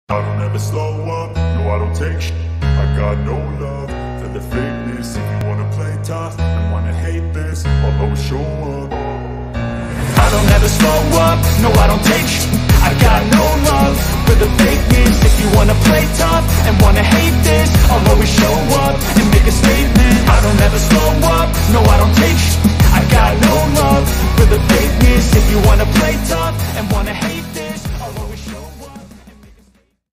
I don't ever slow up, no I don't take shit. I got no love for the fakeness. If you wanna play tough and wanna hate this, I'll always show up. I don't ever slow up, no I don't take shit. I got no love for the fakeness. If you wanna play tough and wanna hate this, I'll always show up and make a statement. I don't ever slow up, no I don't take shit.